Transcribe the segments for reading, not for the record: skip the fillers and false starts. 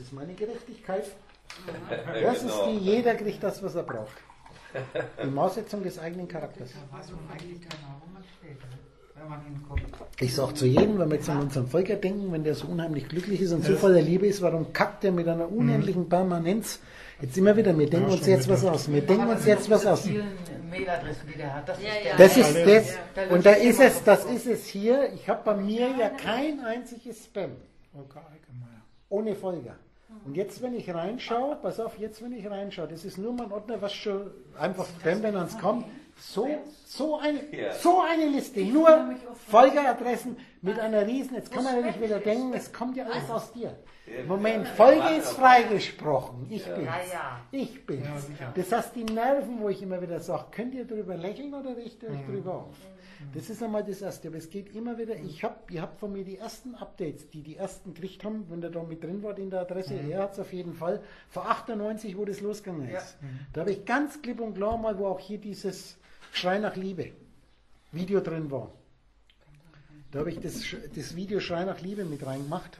ist meine Gerechtigkeit. Das ist die, jeder kriegt das, was er braucht. Die Maßsetzung des eigenen Charakters. Ich sage zu jedem, wenn wir jetzt an unseren Volker denken, wenn der so unheimlich glücklich ist und so voller Liebe ist, warum kackt der mit einer unendlichen Permanenz jetzt immer wieder, wir denken uns jetzt was aus, wir denken uns jetzt was aus. Das ist das, und da ist es, das ist es hier, ich habe bei mir ja kein einziges Spam. Ohne Folger. Und jetzt, wenn ich reinschaue, pass auf, jetzt, wenn ich reinschaue, das ist nur mein Ordner, was schon einfach Spam, wenn ans kommt, so eine Liste, nur Folgeradressen mit einer riesen, jetzt kann man ja nicht wieder denken, es kommt ja alles aus dir. Moment, Folge ist freigesprochen, ich bin's. Das heißt, die Nerven, wo ich immer wieder sage, könnt ihr drüber lächeln oder riecht ihr euch drüber auf? Das ist einmal das Erste, aber es geht immer wieder, ihr habt von mir die ersten Updates, die ersten gekriegt haben, wenn der da mit drin war in der Adresse, er hat es auf jeden Fall, vor 98, wo das losgegangen ist. Da habe ich ganz klipp und klar mal, wo auch hier dieses Schrei nach Liebe Video drin war. Da habe ich das Video Schrei nach Liebe mit reingemacht.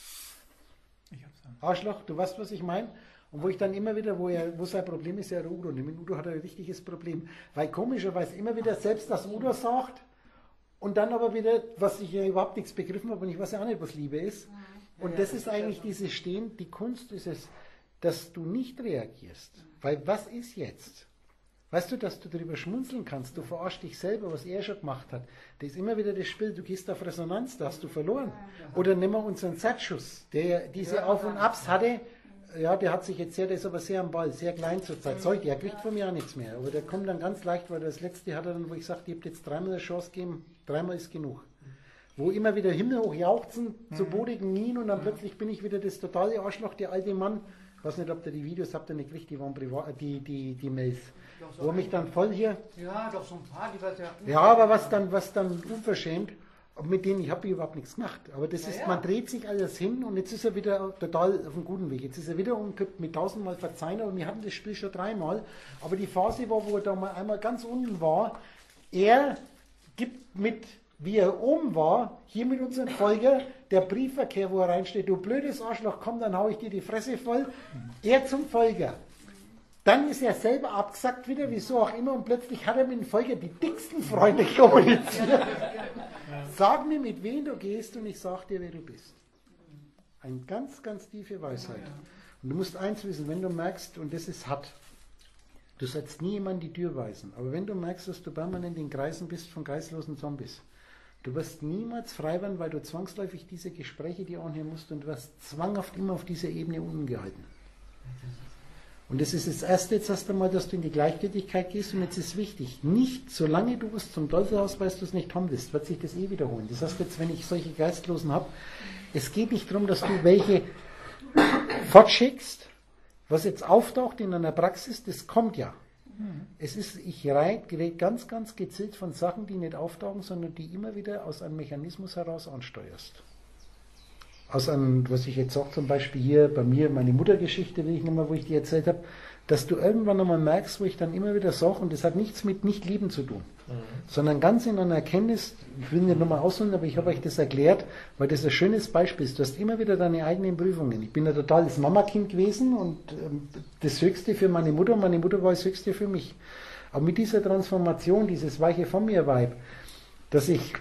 Arschloch, du weißt, was ich meine? Und wo ich dann immer wieder, wo sein Problem ist, ja der Udo. Und mit Udo hat er ein richtiges Problem. Weil komischerweise immer wieder selbst das Udo sagt und dann aber wieder, was ich ja überhaupt nichts begriffen habe und ich weiß ja auch nicht, was Liebe ist. Und das ist eigentlich dieses Stehen, die Kunst ist es, dass du nicht reagierst. Weil was ist jetzt? Weißt du, dass du darüber schmunzeln kannst, du verarschst dich selber, was er schon gemacht hat. Das ist immer wieder das Spiel, du gehst auf Resonanz, da hast du verloren. Oder nehmen wir unseren Satzschuss, der diese Auf- und Abs hatte, ja, der hat sich jetzt der ist aber sehr am Ball, sehr klein zur Zeit. Der kriegt von mir auch nichts mehr, aber der kommt dann ganz leicht, weil das letzte hat er dann, wo ich sagte, ihr habt jetzt dreimal eine Chance gegeben, dreimal ist genug. Wo immer wieder himmelhoch jauchzen, zu bodigen Knien und dann plötzlich bin ich wieder das totale Arschloch, der alte Mann. Ich weiß nicht, ob ihr die Videos habt ihr nicht gekriegt, die waren privat, die Mails. Wo mich dann voll hier. Ja, doch so ein paar, die was ja. Ja, aber was dann unverschämt, mit denen ich habe überhaupt nichts gemacht. Aber das ist, man dreht sich alles hin und jetzt ist er wieder total auf einem guten Weg. Jetzt ist er wieder umgekippt mit 1000-mal Verzeihen, aber wir hatten das Spiel schon 3-mal. Aber die Phase war, wo er da mal einmal ganz unten war, er gibt mit, wie er oben war, hier mit unserem Folger, der Briefverkehr, wo er reinsteht, du blödes Arschloch, komm, dann hau ich dir die Fresse voll. Er zum Folger. Dann ist er selber abgesackt wieder, wieso auch immer, und plötzlich hat er mit dem Folger die dicksten Freunde kommuniziert. Sag mir, mit wem du gehst, und ich sag dir, wer du bist. Eine ganz, ganz tiefe Weisheit. Und du musst eins wissen, wenn du merkst, und das ist hart, du sollst nie jemand die Tür weisen, aber wenn du merkst, dass du permanent in Kreisen bist von geistlosen Zombies, du wirst niemals frei werden, weil du zwangsläufig diese Gespräche dir anhören musst und du wirst zwanghaft immer auf dieser Ebene unten gehalten. Und das ist das Erste, jetzt hast du mal, dass du in die Gleichgültigkeit gehst und jetzt ist wichtig, nicht, solange du was zum Teufel hast, weil du es nicht haben willst, wird sich das eh wiederholen. Das heißt jetzt, wenn ich solche Geistlosen habe, es geht nicht darum, dass du welche fortschickst, was jetzt auftaucht in einer Praxis, das kommt ja. Es ist, ich rede ganz, ganz gezielt von Sachen, die nicht auftauchen, sondern die immer wieder aus einem Mechanismus heraus ansteuerst. Aus einem, was ich jetzt sage, zum Beispiel hier bei mir, meine Muttergeschichte, will ich nochmal, wo ich die erzählt habe, dass du irgendwann nochmal merkst, wo ich dann immer wieder sage, und das hat nichts mit Nicht-Lieben zu tun, sondern ganz in einer Erkenntnis, ich will nicht nochmal ausholen, aber ich habe euch das erklärt, weil das ein schönes Beispiel ist. Du hast immer wieder deine eigenen Prüfungen. Ich bin ein totales Mamakind gewesen und das Höchste für meine Mutter, und meine Mutter war das Höchste für mich. Aber mit dieser Transformation, dieses weiche von mir Vibe, dass ich,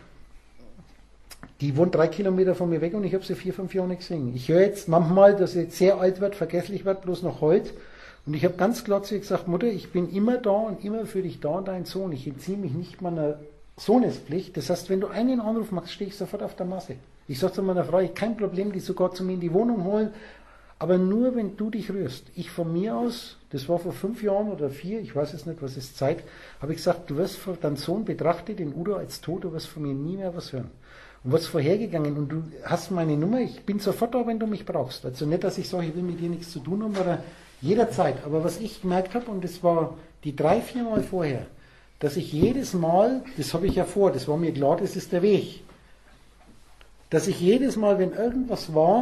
die wohnt 3 Kilometer von mir weg und ich habe sie 4, 5 Jahre nicht gesehen. Ich höre jetzt manchmal, dass sie jetzt sehr alt wird, vergesslich wird, bloß noch heute. Und ich habe ganz klar zu ihr gesagt, Mutter, ich bin immer da und immer für dich da, dein Sohn. Ich entziehe mich nicht meiner Sohnespflicht. Das heißt, wenn du einen Anruf machst, stehe ich sofort auf der Masse. Ich sage zu meiner Frau, ich kein Problem, die sogar zu mir in die Wohnung holen, aber nur, wenn du dich rührst. Ich von mir aus, das war vor 5 Jahren oder 4, ich weiß es nicht, was ist Zeit, habe ich gesagt, du wirst von deinem Sohn betrachtet, den Udo als tot, du wirst von mir nie mehr was hören. Und was vorhergegangen und du hast meine Nummer, ich bin sofort da, wenn du mich brauchst. Also nicht, dass ich sage, ich will mit dir nichts zu tun haben, oder jederzeit. Aber was ich gemerkt habe, und das war die 3, 4 Mal vorher, dass ich jedes Mal, das habe ich ja vor, das war mir klar, das ist der Weg, dass ich jedes Mal, wenn irgendwas war,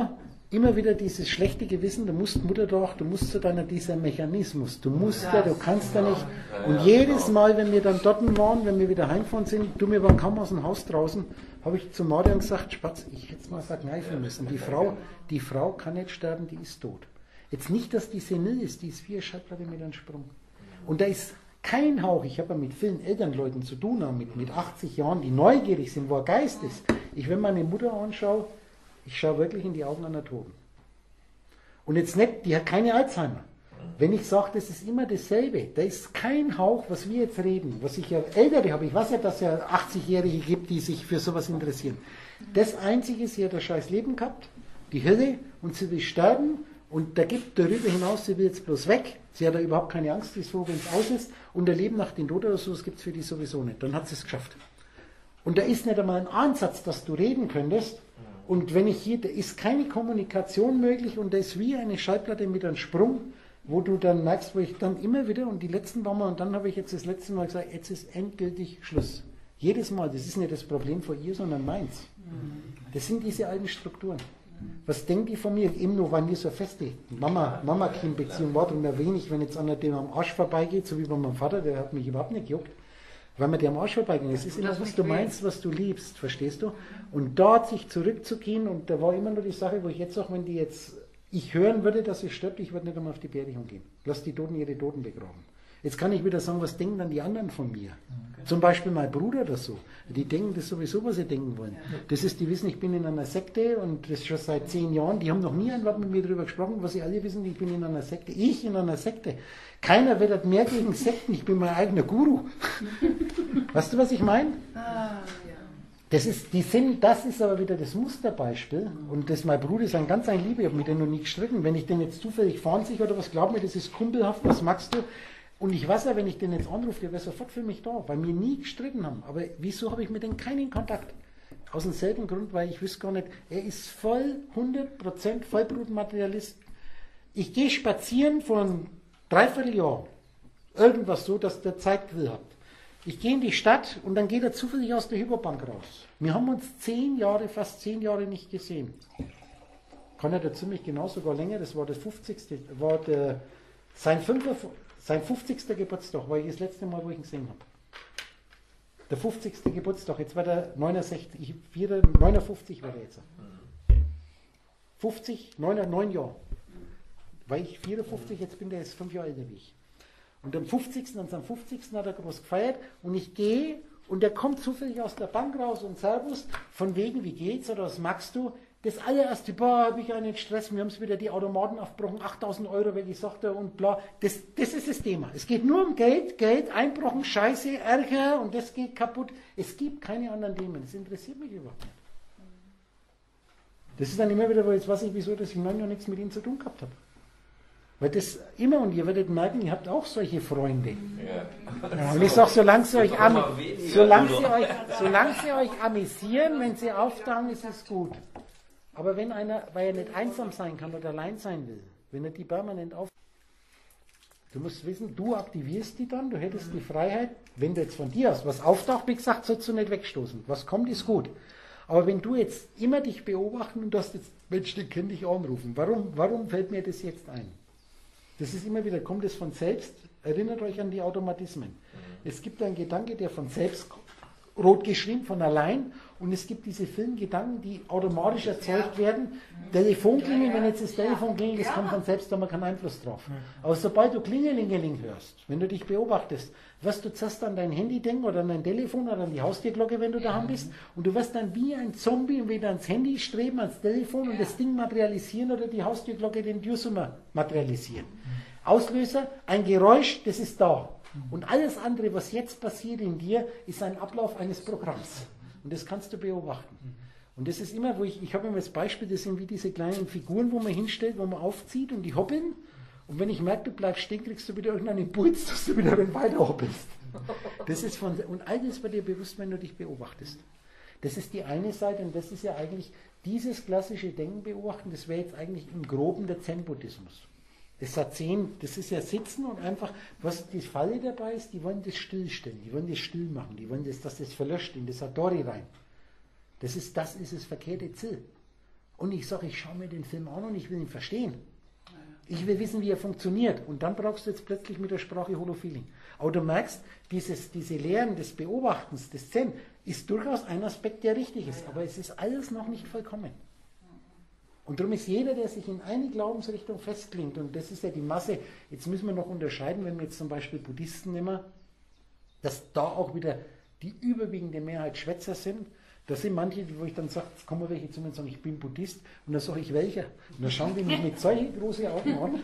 immer wieder dieses schlechte Gewissen, du musst Mutter doch, du musst zu deiner, dieser Mechanismus, du musst ja, du kannst ja nicht. Und jedes Mal, wenn wir dann dort waren, wenn wir wieder heimgefahren sind, wir waren kaum aus dem Haus draußen, habe ich zu Marian gesagt, Spatz, ich hätte mal verkneifen müssen. Die Frau kann nicht sterben, die ist tot. Jetzt nicht, dass die senil ist, die ist 4 Schallplatte mit einem Sprung. Und da ist kein Hauch, ich habe ja mit vielen Elternleuten zu tun, mit 80 Jahren, die neugierig sind, wo ein Geist ist. Wenn meine Mutter anschaue, ich schaue wirklich in die Augen einer Toten. Und jetzt nicht, die hat keine Alzheimer. Wenn ich sage, das ist immer dasselbe, da ist kein Hauch, was wir jetzt reden, was ich ja Ältere habe, ich weiß ja, dass es ja 80-Jährige gibt, die sich für sowas interessieren. Das Einzige ist, sie hat ein scheiß Leben gehabt, die Hölle, und sie will sterben, und da gibt darüber hinaus, sie will jetzt bloß weg, sie hat da überhaupt keine Angst, die ist froh, wenn es aus ist, und ein Leben nach dem Tod oder so, das gibt es für die sowieso nicht. Dann hat sie es geschafft. Und da ist nicht einmal ein Ansatz, dass du reden könntest. Und wenn ich hier, da ist keine Kommunikation möglich, und da ist wie eine Schallplatte mit einem Sprung, wo du dann merkst, wo ich dann immer wieder, und die letzten waren mal, und dann habe ich jetzt das letzte Mal gesagt, jetzt ist endgültig Schluss. Jedes Mal, das ist nicht das Problem von ihr, sondern meins. Das sind diese alten Strukturen. Was denkt die von mir? Eben nur, weil wir so feste Mama-Kind-Beziehung war, und wenig, wenn jetzt einer dem am Arsch vorbeigeht, so wie bei meinem Vater, der hat mich überhaupt nicht gejuckt. Weil man dir am Arsch vorbeigehen. Es ist immer, was du meinst, was du liebst, verstehst du? Und dort sich zurückzugehen, und da war immer nur die Sache, wo ich jetzt auch, wenn die jetzt, ich hören würde, dass sie stirbt, ich würde nicht einmal auf die Beerdigung gehen. Lass die Toten ihre Toten begraben. Jetzt kann ich wieder sagen, was denken dann die anderen von mir? Okay. Zum Beispiel mein Bruder oder so. Die denken das sowieso, was sie denken wollen. Das ist, die wissen, ich bin in einer Sekte, und das schon seit 10 Jahren. Die haben noch nie ein Wort mit mir darüber gesprochen, was sie alle wissen, ich bin in einer Sekte. Ich in einer Sekte. Keiner wettert mehr gegen Sekten, ich bin mein eigener Guru. Weißt du, was ich meine? Das ist aber wieder das Musterbeispiel, und das, mein Bruder ist ein ganz ein Lieber, ich habe mit dem noch nie gestritten. Wenn ich den jetzt zufällig fahren sich oder was, glaub mir, das ist kumpelhaft, was magst du? Und ich weiß ja, wenn ich den jetzt anrufe, der wäre sofort für mich da, weil wir nie gestritten haben. Aber wieso habe ich mit dem keinen Kontakt? Aus dem selben Grund, weil ich wüsste gar nicht, er ist voll, 100% Vollblutmaterialist. Ich gehe spazieren von 3/4 Jahr, irgendwas so, dass der Zeit will hat. Ich gehe in die Stadt, und dann geht er zufällig aus der Hyperbank raus. Wir haben uns fast 10 Jahre nicht gesehen. Kann er dazu mich genau, sogar länger, das war das 50. Sein 50. Geburtstag war ich das letzte Mal, wo ich ihn gesehen habe. Der 50. Geburtstag, jetzt war der 59 war der jetzt. 50, 9 Jahre. Weil ich 54, jetzt bin der jetzt 5 Jahre älter wie ich. Und am 50. hat er groß gefeiert, und ich gehe, und der kommt zufällig aus der Bank raus und Servus, von wegen, wie geht's oder was magst du? Das allererste, habe ich einen Stress, wir haben es wieder die Automaten aufgebrochen, 8.000 Euro weg, ich sagte, und bla. Das ist das Thema. Es geht nur um Geld, Einbrochen, Scheiße, Ärger, und das geht kaputt. Es gibt keine anderen Themen, das interessiert mich überhaupt nicht. Das ist dann immer wieder, weil jetzt weiß ich, wieso, dass ich 9 Jahre nichts mit ihm zu tun gehabt habe. Weil das immer, und ihr werdet merken, ihr habt auch solche Freunde. Ja. Und ich sage, solange sie euch amüsieren, wenn sie auftauchen, ist es gut. Aber wenn einer, weil er nicht einsam sein kann oder allein sein will, wenn er die permanent du musst wissen, du aktivierst die dann, du hättest die Freiheit, wenn du jetzt von dir aus was auftaucht, wie gesagt, sollst du nicht wegstoßen. Was kommt, ist gut. Aber wenn du jetzt immer dich beobachten, und du hast jetzt, Mensch, den kann ich anrufen, warum fällt mir das jetzt ein? Das ist immer wieder, kommt es von selbst, erinnert euch an die Automatismen. Es gibt einen Gedanke, der von selbst rot geschrieben, von allein, und es gibt diese Filmgedanken, die automatisch erzeugt werden. Telefonklingeln, wenn jetzt das Telefon klingelt, das kommt von selbst, da haben wir keinen Einfluss drauf. Aber sobald du Klingelingeling hörst, wenn du dich beobachtest, wirst du zuerst an dein Handy denken oder an dein Telefon oder an die Haustürglocke, wenn du daheim bist, und du wirst dann wie ein Zombie entweder ans Handy streben, ans Telefon und das Ding materialisieren oder die Haustürglocke, den Dürsumer materialisieren. Auslöser, ein Geräusch, das ist da. Und alles andere, was jetzt passiert in dir, ist ein Ablauf eines Programms. Und das kannst du beobachten. Und das ist immer, wo ich habe immer das Beispiel, das sind wie diese kleinen Figuren, wo man hinstellt, wo man aufzieht, und die hoppeln. Und wenn ich merke, du bleibst stehen, kriegst du wieder irgendeinen Impuls, dass du wieder weiter hoppelst. Und all das wird dir bewusst, wenn du dich beobachtest. Das ist die eine Seite, und das ist ja eigentlich dieses klassische Denken beobachten, das wäre jetzt eigentlich im Groben der Zen-Buddhismus. Das ist ja Sitzen und einfach, was die Falle dabei ist, die wollen das stillstellen, die wollen das still machen, die wollen das, dass das verlöscht in das Satori rein. Das ist das verkehrte Ziel. Und ich sage, ich schaue mir den Film an und ich will ihn verstehen. Ich will wissen, wie er funktioniert. Und dann brauchst du jetzt plötzlich mit der Sprache Holofeeling. Aber du merkst, diese Lehren des Beobachtens, des Zen, ist durchaus ein Aspekt, der richtig ist. Aber es ist alles noch nicht vollkommen. Und darum ist jeder, der sich in eine Glaubensrichtung festklingt, und das ist ja die Masse, jetzt müssen wir noch unterscheiden, wenn wir jetzt zum Beispiel Buddhisten nehmen, dass da auch wieder die überwiegende Mehrheit Schwätzer sind. Da sind manche, wo ich dann sage, jetzt kommen welche zu mir und sagen, ich bin Buddhist, und dann sage ich, welcher? Und dann schauen die mich mit solchen großen Augen an,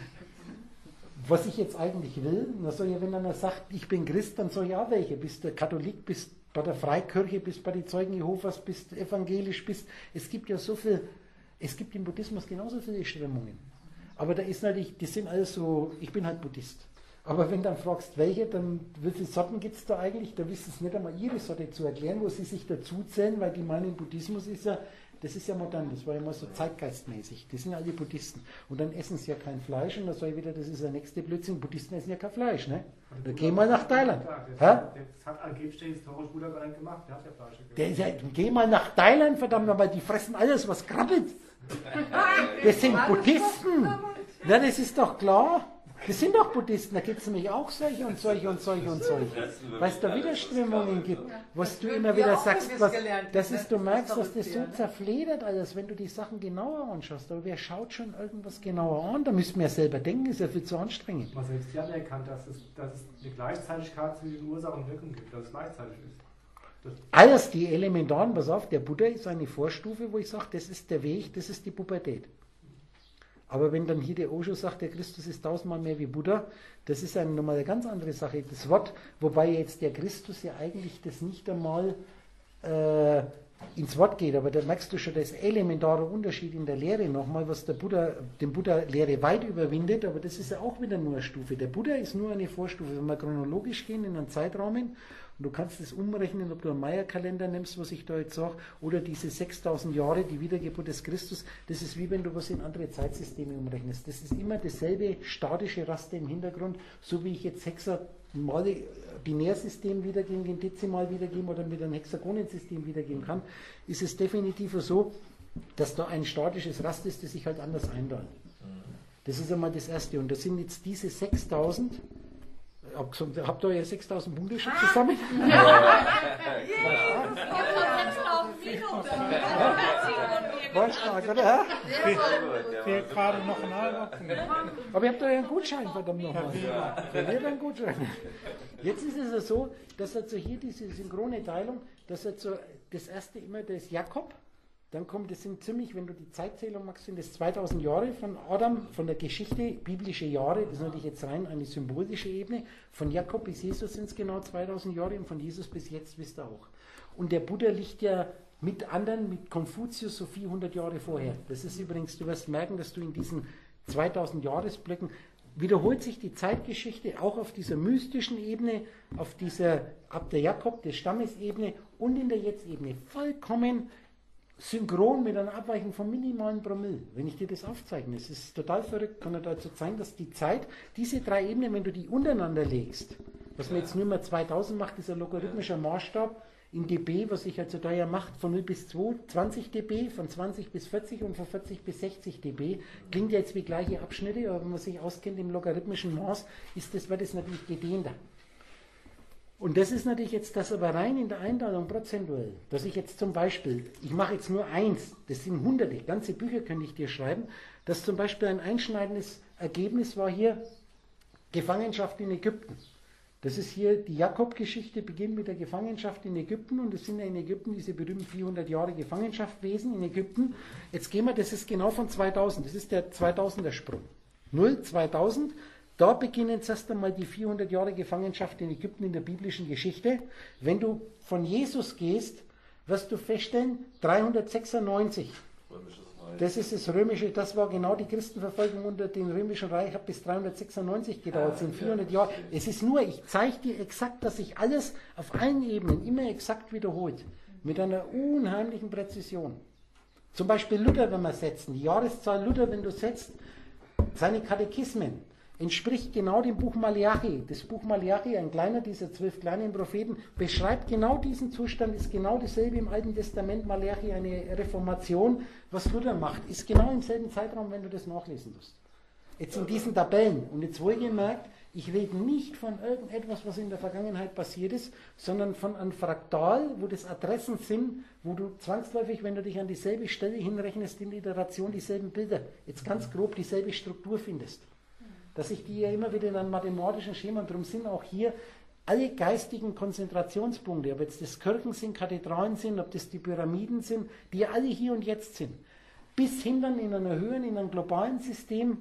was ich jetzt eigentlich will. Und dann sage ich, wenn einer sagt, ich bin Christ, dann sage ich auch welcher. Bist du Katholik, bist bei der Freikirche, bist bei den Zeugen Jehovas, bist evangelisch, bist. Es gibt ja so viel, es gibt im Buddhismus genauso viele Strömungen. Aber da ist natürlich, die sind alles so, ich bin halt Buddhist. Aber wenn du dann fragst, welche, dann wie viele Sorten gibt es da eigentlich? Da wissen sie nicht einmal ihre Sorte zu erklären, wo sie sich dazu zählen, weil die meinen, Buddhismus ist ja, das ist ja modern, das war ja mal so zeitgeistmäßig. Die sind ja alle Buddhisten. Und dann essen sie ja kein Fleisch, und da sage ich wieder, das ist der nächste Blödsinn. Buddhisten essen ja kein Fleisch, ne? Da geh mal nach Thailand. Das hat angeblich den historischen Buddha gar nicht gemacht, der hat ja Fleisch gegessen. Geh mal nach Thailand, verdammt nochmal, die fressen alles, was krabbelt. Das sind Buddhisten. Ja, das ist doch klar. Das sind doch Buddhisten, da gibt es nämlich auch solche und solche und solche und solche. Weil es da wieder Strömungen gibt, was du immer wieder sagst, das ist, du merkst, dass das so zerfledert alles, wenn du die Sachen genauer anschaust. Aber wer schaut schon irgendwas genauer an? Da müssten wir ja selber denken, ist ja viel zu anstrengend. Man selbst ja erkannt, dass es eine Gleichzeitigkeit zwischen Ursache und Wirkung gibt, dass es gleichzeitig ist. Alles die Elementaren, pass auf, der Buddha ist eine Vorstufe, wo ich sage, das ist der Weg, das ist die Pubertät. Aber wenn dann hier der Osho sagt, der Christus ist 1000-mal mehr wie Buddha, das ist nochmal eine ganz andere Sache. Das Wort, wobei jetzt der Christus ja eigentlich das nicht einmal ins Wort geht, aber da merkst du schon, das elementare Unterschied in der Lehre nochmal, was der Buddha, dem Buddha-Lehre weit überwindet, aber das ist ja auch wieder nur eine Stufe. Der Buddha ist nur eine Vorstufe. Wenn wir chronologisch gehen in einen Zeitrahmen, und du kannst es umrechnen, ob du einen Maya-Kalender nimmst, was ich da jetzt sage, oder diese 6000 Jahre, die Wiedergeburt des Christus, das ist wie wenn du was in andere Zeitsysteme umrechnest. Das ist immer dasselbe statische Raster im Hintergrund, so wie ich jetzt hexamale Binärsystem wiedergeben, den Dezimal wiedergeben oder mit einem Hexagonensystem wiedergeben kann, ist es definitiv so, dass da ein statisches Raster ist, das sich halt anders einteilt. Das ist einmal das Erste. Und das sind jetzt diese 6000. Habt ihr ja 6000 Bundeschutz zusammen? War stark, oder? Fehlt gerade noch ein Halbopfen. Aber ihr habt doch ja einen Gutschein, verdammt nochmal. Verliert einen Gutschein. Jetzt ist es ja so, dass also hier diese synchrone Teilung, dass also das erste immer das Jakob, dann kommt, das sind ziemlich, wenn du die Zeitzählung machst, sind das 2000 Jahre von Adam, von der Geschichte, biblische Jahre, das ist natürlich jetzt rein eine symbolische Ebene. Von Jakob bis Jesus sind es genau 2000 Jahre und von Jesus bis jetzt wisst ihr auch. Und der Buddha liegt ja mit anderen, mit Konfuzius so 400 Jahre vorher. Das ist übrigens, du wirst merken, dass du in diesen 2000 Jahresblöcken wiederholt sich die Zeitgeschichte auch auf dieser mystischen Ebene, auf dieser, ab der Jakob, der Stammesebene und in der Jetzt-Ebene vollkommen synchron mit einer Abweichung von minimalen Promille. Wenn ich dir das aufzeichne, es ist total verrückt, kann er dazu zeigen, dass die Zeit, diese drei Ebenen, wenn du die untereinander legst, was man jetzt nur mal 2000 macht, ist ein logarithmischer Maßstab in dB, was sich also da ja macht, von 0 bis 2, 20 dB, von 20 bis 40 und von 40 bis 60 dB. Klingt ja jetzt wie gleiche Abschnitte, aber wenn man sich auskennt im logarithmischen Maß, wird das natürlich gedehnter. Und das ist natürlich jetzt das aber rein in der Einteilung prozentuell, dass ich jetzt zum Beispiel, ich mache jetzt nur eins, das sind hunderte, ganze Bücher könnte ich dir schreiben, dass zum Beispiel ein einschneidendes Ergebnis war hier Gefangenschaft in Ägypten. Das ist hier die Jakob-Geschichte, beginnt mit der Gefangenschaft in Ägypten und es sind ja in Ägypten diese berühmten 400 Jahre Gefangenschaft gewesen in Ägypten. Jetzt gehen wir, das ist genau von 2000, das ist der 2000er Sprung. 0, 2000. Da beginnen zuerst einmal die 400 Jahre Gefangenschaft in Ägypten in der biblischen Geschichte. Wenn du von Jesus gehst, wirst du feststellen, 396. Das ist das römische, das war genau die Christenverfolgung unter dem römischen Reich, hat bis 396 gedauert, sind 400 Jahre. Es ist nur, ich zeige dir exakt, dass sich alles auf allen Ebenen immer exakt wiederholt. Mit einer unheimlichen Präzision. Zum Beispiel Luther, wenn wir setzen, die Jahreszahl Luther, wenn du setzt, seine Katechismen. entspricht genau dem Buch Maleachi. Das Buch Maleachi, ein kleiner dieser 12 kleinen Propheten, beschreibt genau diesen Zustand, ist genau dasselbe im Alten Testament. Maleachi, eine Reformation, was Luther macht, ist genau im selben Zeitraum, wenn du das nachlesen musst. Jetzt in diesen Tabellen. Und jetzt wohlgemerkt, ich rede nicht von irgendetwas, was in der Vergangenheit passiert ist, sondern von einem Fraktal, wo das Adressen sind, wo du zwangsläufig, wenn du dich an dieselbe Stelle hinrechnest, in der Iteration dieselben Bilder, jetzt ganz grob dieselbe Struktur findest. Dass ich die ja immer wieder in einem mathematischen Schema, und darum sind auch hier alle geistigen Konzentrationspunkte, ob jetzt das Kirchen sind, Kathedralen sind, ob das die Pyramiden sind, die ja alle hier und jetzt sind, bis hin dann in einer höheren, in einem globalen System,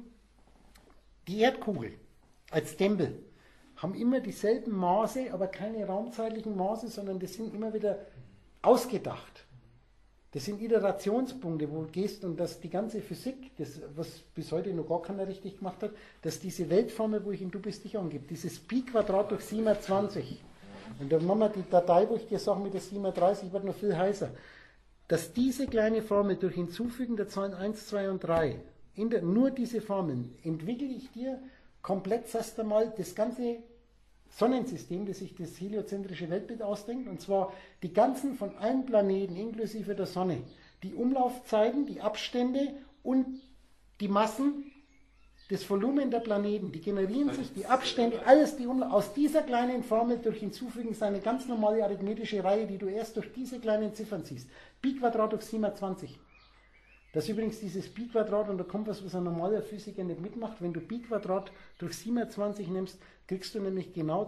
die Erdkugel als Tempel, haben immer dieselben Maße, aber keine raumzeitlichen Maße, sondern das sind immer wieder ausgedacht. Das sind Iterationspunkte, wo du gehst und dass die ganze Physik, das, was bis heute noch gar keiner richtig gemacht hat, dass diese Weltformel, wo ich in Du bist dich angebe, dieses Pi² durch 27, und dann machen wir die Datei, wo ich dir sage mit der 37, wird noch viel heißer, dass diese kleine Formel durch Hinzufügen der Zahlen 1, 2 und 3, nur diese Formeln, entwickle ich dir komplett erst einmal das ganze Sonnensystem, das sich das heliozentrische Weltbild ausdenkt, und zwar die ganzen von allen Planeten inklusive der Sonne, die Umlaufzeiten, die Abstände und die Massen, das Volumen der Planeten, die generieren sich, die Abstände, alles aus dieser kleinen Formel durch Hinzufügen seine ganz normale arithmetische Reihe, die du erst durch diese kleinen Ziffern siehst. Pi² durch 27. Das ist übrigens dieses Pi² und da kommt was ein normaler Physiker nicht mitmacht. Wenn du Pi² durch 27 nimmst, kriegst du nämlich genau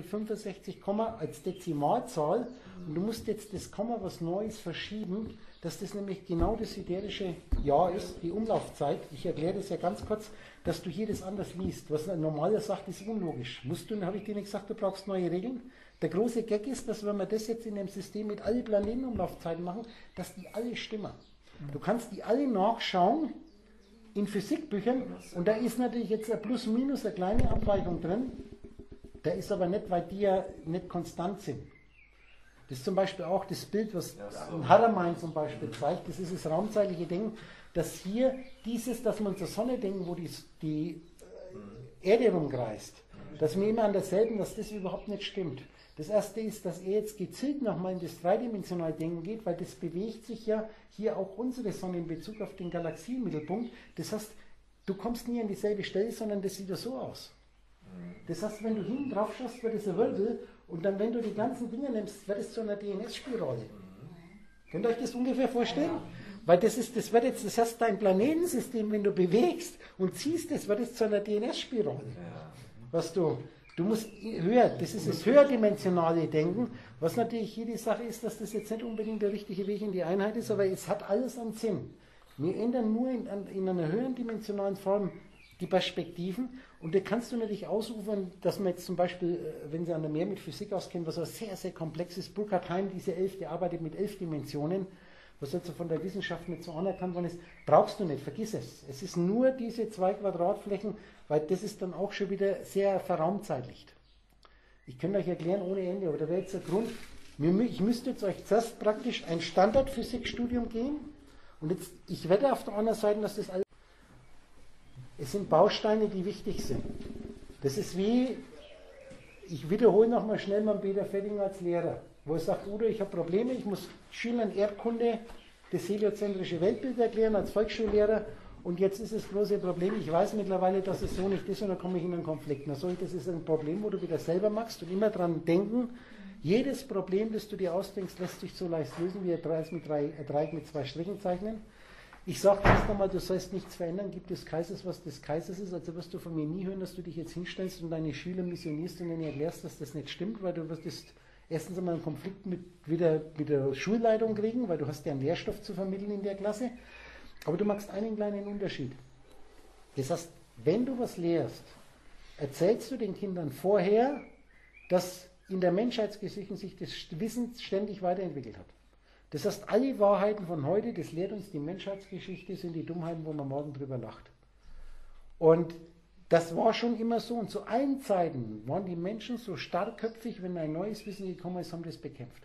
365, als Dezimalzahl. Und du musst jetzt das Komma was Neues verschieben, dass das nämlich genau das siderische Jahr ist, die Umlaufzeit. Ich erkläre das ja ganz kurz, dass du hier das anders liest. Was ein normaler sagt, ist unlogisch. Habe ich dir nicht gesagt, du brauchst neue Regeln? Der große Gag ist, dass wenn wir das jetzt in dem System mit allen Planetenumlaufzeiten machen, dass die alle stimmen. Du kannst die alle nachschauen in Physikbüchern und da ist natürlich jetzt ein Plus-Minus, eine kleine Abweichung drin. Da ist aber nicht, weil die ja nicht konstant sind. Das ist zum Beispiel auch das Bild, was Haramain zum Beispiel zeigt, das ist das raumzeitliche Denken, dass hier dass wir uns zur Sonne denken, wo die Erde rumkreist, dass wir immer an derselben, dass das überhaupt nicht stimmt. Das erste ist, dass er jetzt gezielt nochmal in das dreidimensionale Denken geht, weil das bewegt sich ja hier auch unsere Sonne in Bezug auf den Galaxienmittelpunkt. Das heißt, du kommst nie an dieselbe Stelle, sondern das sieht ja so aus. Das heißt, wenn du hinten drauf schaust, wird es ein Wirbel und dann, wenn du die ganzen Dinger nimmst, wird es zu einer DNS-Spirale. Könnt ihr euch das ungefähr vorstellen? Weil das heißt, dein Planetensystem, wenn du bewegst und ziehst, das wird jetzt zu einer DNS-Spirale. Was du musst höher, das ist das höherdimensionale Denken, was natürlich hier die Sache ist, dass das jetzt nicht unbedingt der richtige Weg in die Einheit ist, aber es hat alles einen Sinn. Wir ändern nur in einer höheren dimensionalen Form die Perspektiven und da kannst du natürlich ausufern, dass man jetzt zum Beispiel, wenn Sie an der mehr mit Physik auskennen, was sehr, sehr komplex ist, Burkhard Heim, der arbeitet mit 11 Dimensionen, was also von der Wissenschaft nicht so anerkannt worden ist, brauchst du nicht, vergiss es. Es ist nur diese 2 Quadratflächen, weil das ist dann auch schon wieder sehr verraumzeitlicht. Ich könnte euch erklären ohne Ende, aber da wäre jetzt der Grund, ich müsste jetzt euch zuerst praktisch ein Standardphysikstudium gehen und jetzt, ich wette auf der anderen Seite, dass das alles, es sind Bausteine, die wichtig sind. Das ist wie, ich wiederhole nochmal schnell mal Peter Fettinger als Lehrer, wo er sagt, Udo, ich habe Probleme, ich muss Schülern Erdkunde, das heliozentrische Weltbild erklären als Volksschullehrer und jetzt ist das große Problem, ich weiß mittlerweile, dass es so nicht ist und dann komme ich in einen Konflikt. Das ist ein Problem, wo du wieder selber machst und immer dran denken, jedes Problem, das du dir ausdenkst, lässt sich so leicht lösen, wie ein Dreieck mit 2 Strichen zeichnen. Ich sage erst einmal, du sollst nichts verändern, gibt des Kaisers, was des Kaisers ist, also wirst du von mir nie hören, dass du dich jetzt hinstellst und deine Schüler missionierst und ihnen erklärst, dass das nicht stimmt, weil du wirst erstens einmal einen Konflikt mit der Schulleitung kriegen, weil du hast ja einen Lehrstoff zu vermitteln in der Klasse, aber du machst einen kleinen Unterschied. Das heißt, wenn du was lehrst, erzählst du den Kindern vorher, dass in der Menschheitsgeschichte sich das Wissen ständig weiterentwickelt hat. Das heißt, alle Wahrheiten von heute, das lehrt uns die Menschheitsgeschichte, sind die Dummheiten, wo man morgen drüber lacht. Und das war schon immer so. Und zu allen Zeiten waren die Menschen so starkköpfig, wenn ein neues Wissen gekommen ist, haben das bekämpft.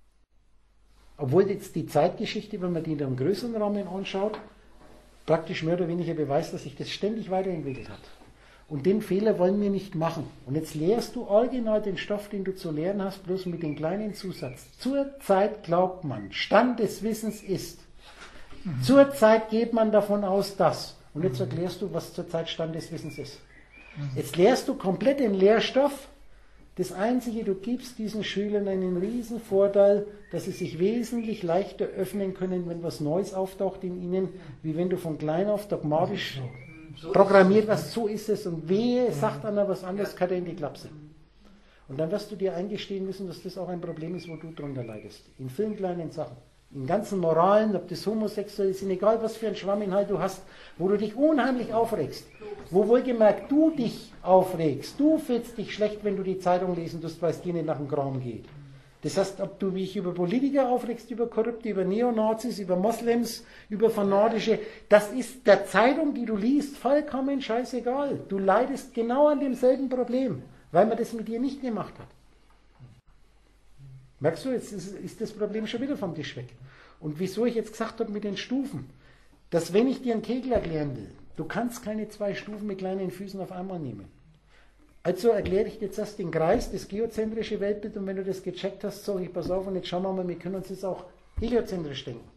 Obwohl jetzt die Zeitgeschichte, wenn man die in einem größeren Rahmen anschaut, praktisch mehr oder weniger beweist, dass sich das ständig weiterentwickelt hat. Und den Fehler wollen wir nicht machen. Und jetzt lehrst du original den Stoff, den du zu lernen hast, bloß mit dem kleinen Zusatz. Zurzeit glaubt man, Stand des Wissens ist. Zurzeit geht man davon aus, dass. Und jetzt erklärst du, was zurzeit Stand des Wissens ist. Jetzt lehrst du komplett den Lehrstoff. Das Einzige, du gibst diesen Schülern einen riesen Vorteil, dass sie sich wesentlich leichter öffnen können, wenn was Neues auftaucht in ihnen, wie wenn du von klein auf dogmatisch programmiert wirst, so ist es und wehe, sagt einer was anderes, kann er in die Klapse. Und dann wirst du dir eingestehen müssen, dass das auch ein Problem ist, wo du drunter leidest. In vielen kleinen Sachen. In ganzen Moralen, ob das homosexuell ist, egal was für ein Schwamminhalt du hast, wo du dich unheimlich aufregst, wo wohlgemerkt du dich aufregst, du fühlst dich schlecht, wenn du die Zeitung lesen tust, weil es dir nicht nach dem Kram geht. Das heißt, ob du dich über Politiker aufregst, über Korrupte, über Neonazis, über Moslems, über Fanatische, das ist der Zeitung, die du liest, vollkommen scheißegal. Du leidest genau an demselben Problem, weil man das mit dir nicht gemacht hat. Merkst du, jetzt ist das Problem schon wieder vom Tisch weg. Und wieso ich jetzt gesagt habe mit den Stufen, dass wenn ich dir einen Kegel erklären will, du kannst keine 2 Stufen mit kleinen Füßen auf einmal nehmen. Also erkläre ich jetzt erst den Kreis, das geozentrische Weltbild, und wenn du das gecheckt hast, sage ich, pass auf, und jetzt schauen wir mal, wir können uns jetzt auch heliozentrisch denken.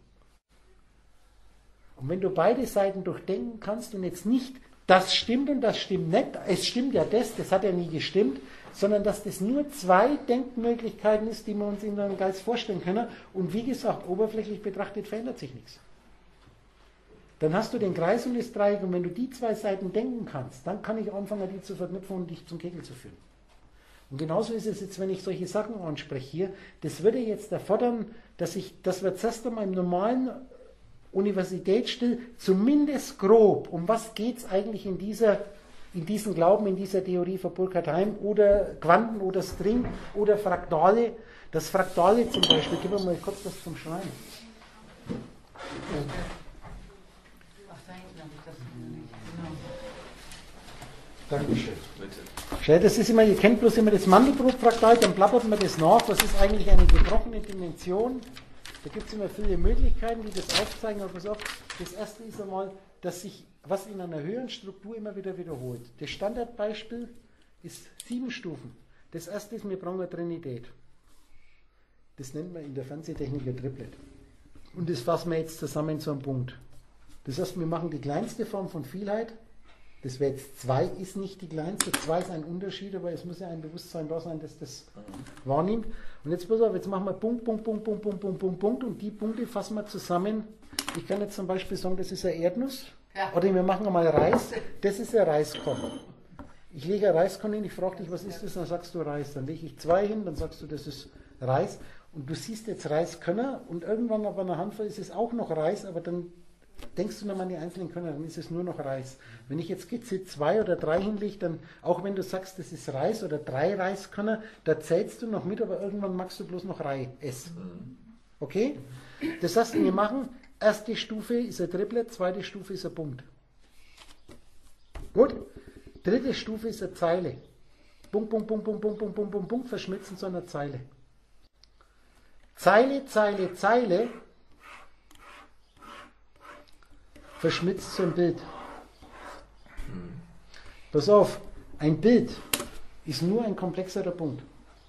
Und wenn du beide Seiten durchdenken kannst und jetzt nicht, das stimmt und das stimmt nicht, es stimmt ja das hat ja nie gestimmt, sondern dass das nur 2 Denkmöglichkeiten ist, die wir uns in unserem Geist vorstellen können. Und wie gesagt, oberflächlich betrachtet verändert sich nichts. Dann hast du den Kreis und das Dreieck, und wenn du die 2 Seiten denken kannst, dann kann ich anfangen, die zu verknüpfen und dich zum Kegel zu führen. Und genauso ist es jetzt, wenn ich solche Sachen anspreche hier, das würde jetzt erfordern, dass wir zuerst einmal im normalen Universitätsstil zumindest grob, um was geht es eigentlich in diesem Glauben, in dieser Theorie von Burkhard Heim oder Quanten oder String oder Fraktale. Das Fraktale zum Beispiel, gib mir mal kurz was zum Schreiben. Dankeschön. Bitte. Das ist immer, ihr kennt bloß immer das Mandelbrotfraktal, dann plappert man das nach, das ist eigentlich eine gebrochene Dimension. Da gibt es immer viele Möglichkeiten, die das aufzeigen, aber pass auf, das erste ist einmal, dass sich was in einer höheren Struktur immer wieder wiederholt. Das Standardbeispiel ist 7 Stufen. Das erste ist, wir brauchen eine Trinität. Das nennt man in der Fernsehtechnik ein Triplet. Und das fassen wir jetzt zusammen zu einem Punkt. Das heißt, wir machen die kleinste Form von Vielheit. Das wäre jetzt 2, ist nicht die kleinste. 2 ist ein Unterschied, aber es muss ja ein Bewusstsein da sein, dass das wahrnimmt. Und jetzt pass auf, jetzt machen wir Punkt, Punkt, Punkt, Punkt, Punkt, Punkt, Punkt, Punkt, und die Punkte fassen wir zusammen. Ich kann jetzt zum Beispiel sagen, das ist eine Erdnuss. Ja. Oder wir machen einmal Reis. Das ist ein Reiskorn. Ich lege ein Reiskorn hin, ich frage dich, was ist das? Dann sagst du Reis. Dann lege ich 2 hin, dann sagst du, das ist Reis. Und du siehst jetzt Reiskörner und irgendwann auf einer Handvoll ist es auch noch Reis, aber dann denkst du nochmal an die einzelnen Körner, dann ist es nur noch Reis. Wenn ich jetzt gezielt 2 oder 3 hinlege, dann, auch wenn du sagst, das ist Reis oder 3 Reiskörner, da zählst du noch mit, aber irgendwann magst du bloß noch Reis. Okay? Das heißt, wir machen, erste Stufe ist ein Triplet, zweite Stufe ist ein Punkt. Gut? Dritte Stufe ist eine Zeile. Punkt, Punkt, Punkt, Punkt, Punkt, Punkt, Punkt, Punkt, Punkt, verschmilzen zu einer Zeile. Zeile, Zeile, Zeile verschmilzt zu einem Bild. Pass auf, ein Bild ist nur ein komplexerer Punkt.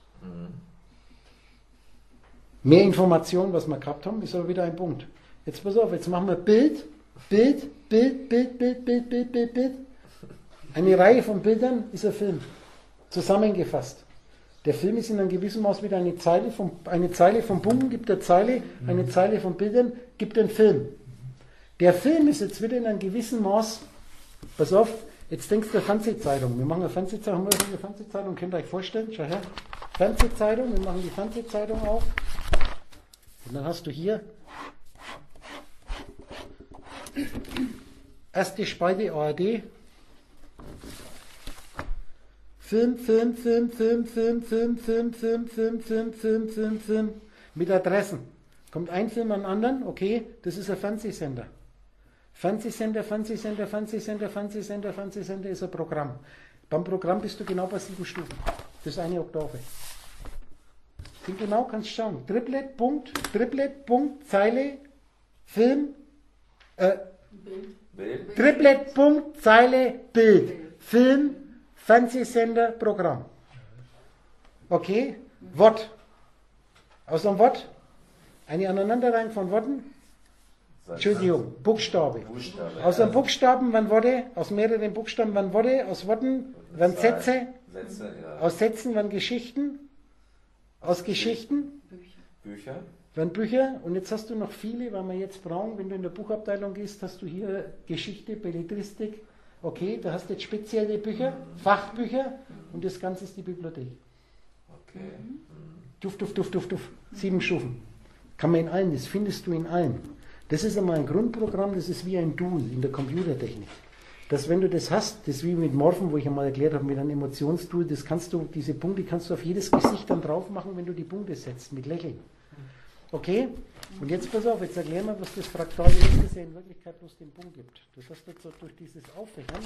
Mehr Information, was wir gehabt haben, ist aber wieder ein Punkt. Jetzt pass auf, jetzt machen wir Bild, Bild, Bild, Bild, Bild, Bild, Bild, Bild, Bild. Eine Reihe von Bildern ist ein Film. Zusammengefasst. Der Film ist in einem gewissen Maß wieder eine Zeile von Punkten gibt eine Zeile von Bildern gibt einen Film. Der Film ist jetzt wieder in einem gewissen Maß, pass auf, jetzt denkst du an Fernsehzeitung. Wir machen eine Fernsehzeitung, haben wir eine Fernsehzeitung, könnt ihr euch vorstellen, schau her. Fernsehzeitung, wir machen die Fernsehzeitung auf. Und dann hast du hier erste Spalte ARD. Film, mit Adressen. Kommt ein Film an den anderen, okay, das ist ein Fernsehsender. Fernsehsender ist ein Programm. Beim Programm bist du genau bei 7 Stufen. Das ist eine Oktave. Den genau kannst du schauen. Triplet, Punkt, Zeile, Film, Bild. Triplet, Punkt, Zeile, Bild. Film, Fernsehsender, Programm. Okay? Wort. Aus einem Wort eine Aneinanderreihung von Worten. Entschuldigung, Buchstabe. Aus einem Buchstaben werden Worte, aus mehreren Buchstaben werden Worte, aus Worten werden Sätze, aus Sätzen werden Geschichten, aus Geschichten werden Bücher. Und jetzt hast du noch viele, weil wir jetzt brauchen, wenn du in der Buchabteilung gehst, hast du hier Geschichte, Belletristik. Okay, da hast du jetzt spezielle Bücher, Fachbücher und das Ganze ist die Bibliothek. Okay. Duft. 7 Stufen. Kann man in allen, das findest du in allen. Das ist einmal ein Grundprogramm, das ist wie ein Dual in der Computertechnik. Dass wenn du das hast, das ist wie mit Morphen, wo ich einmal erklärt habe, mit einem Emotionstool, das kannst du, diese Punkte kannst du auf jedes Gesicht dann drauf machen, wenn du die Punkte setzt, mit Lächeln. Okay? Und jetzt pass auf, jetzt erklären wir, was das Fraktal ist, das ja in Wirklichkeit bloß den Punkt gibt. Das hast du jetzt so durch dieses Auffächern.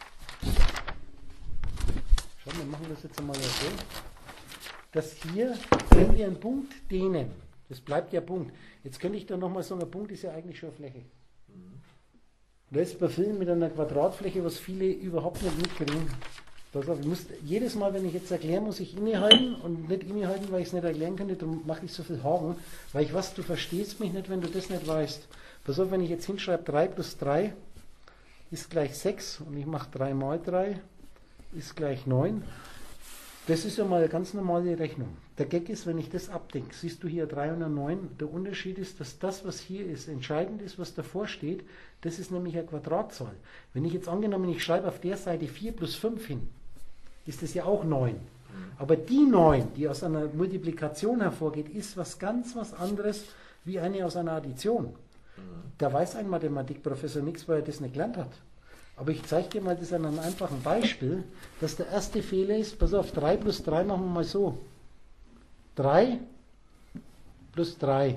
Schau, wir machen das jetzt einmal so. Dass hier, wenn wir einen Punkt dehnen, das bleibt ja Punkt. Jetzt könnte ich da nochmal sagen, ein Punkt ist ja eigentlich schon eine Fläche. Das ist bei Filmen mit einer Quadratfläche, was viele überhaupt nicht mitkriegen. Pass auf, jedes Mal, wenn ich jetzt erkläre, muss ich innehalten und nicht innehalten, weil ich es nicht erklären könnte, darum mache ich so viel Haken, weil ich weiß, du verstehst mich nicht, wenn du das nicht weißt. Pass auf, wenn ich jetzt hinschreibe, 3 plus 3 ist gleich 6 und ich mache 3 mal 3 ist gleich 9. Das ist ja mal eine ganz normale Rechnung. Der Gag ist, wenn ich das abdenke, siehst du hier 3 und eine 9, der Unterschied ist, dass das, was hier ist, entscheidend ist, was davor steht, das ist nämlich eine Quadratzahl. Wenn ich jetzt angenommen, ich schreibe auf der Seite 4 plus 5 hin, ist das ja auch 9. Aber die 9, die aus einer Multiplikation hervorgeht, ist was ganz was anderes wie eine aus einer Addition. Da weiß ein Mathematikprofessor nichts, weil er das nicht gelernt hat. Aber ich zeige dir mal das an einem einfachen Beispiel, dass der erste Fehler ist, pass auf, 3 plus 3 machen wir mal so. 3 plus 3.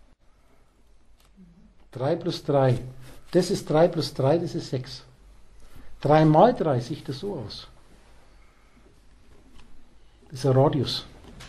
3 plus 3. Das ist 3 plus 3, das ist 6. 3 mal 3 sieht das so aus. Das ist ein Radius.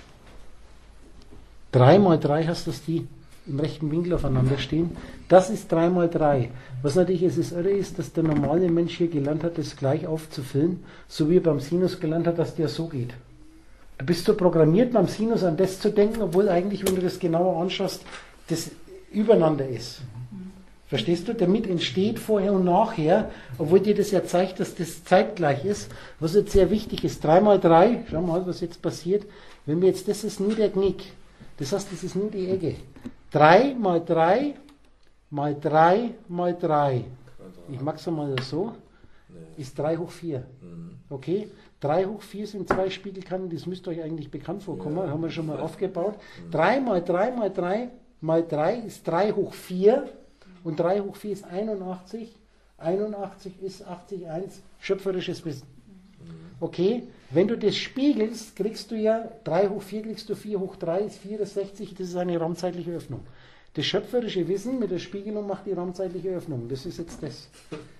3 mal 3 hast, dass die im rechten Winkel aufeinander stehen. Das ist 3 mal 3. Was natürlich das Irre ist, dass der normale Mensch hier gelernt hat, das gleich aufzufüllen, so wie er beim Sinus gelernt hat, dass der so geht. Du bist so programmiert, beim Sinus an das zu denken, obwohl eigentlich, wenn du das genauer anschaust, das übereinander ist. Verstehst du? Damit entsteht vorher und nachher, obwohl dir das ja zeigt, dass das zeitgleich ist, was jetzt sehr wichtig ist. 3 mal 3, schau mal, was jetzt passiert. Wenn wir jetzt, das ist nur der Knick. Das heißt, das ist nur die Ecke. 3 mal 3 mal 3 mal 3. Ich mache es mal so. Ist 3 hoch 4. Okay? 3 hoch 4 sind 2 Spiegelkanten, das müsste euch eigentlich bekannt vorkommen, haben wir schon mal aufgebaut. 3 mal 3 mal 3 mal 3 ist 3 hoch 4 und 3 hoch 4 ist 81. 81 ist 80,1, schöpferisches Wissen. Okay, wenn du das spiegelst, kriegst du ja 3 hoch 4, kriegst du 4 hoch 3, ist 64, das ist eine raumzeitliche Öffnung. Das schöpferische Wissen mit der Spiegelung macht die raumzeitliche Öffnung. Das ist jetzt das.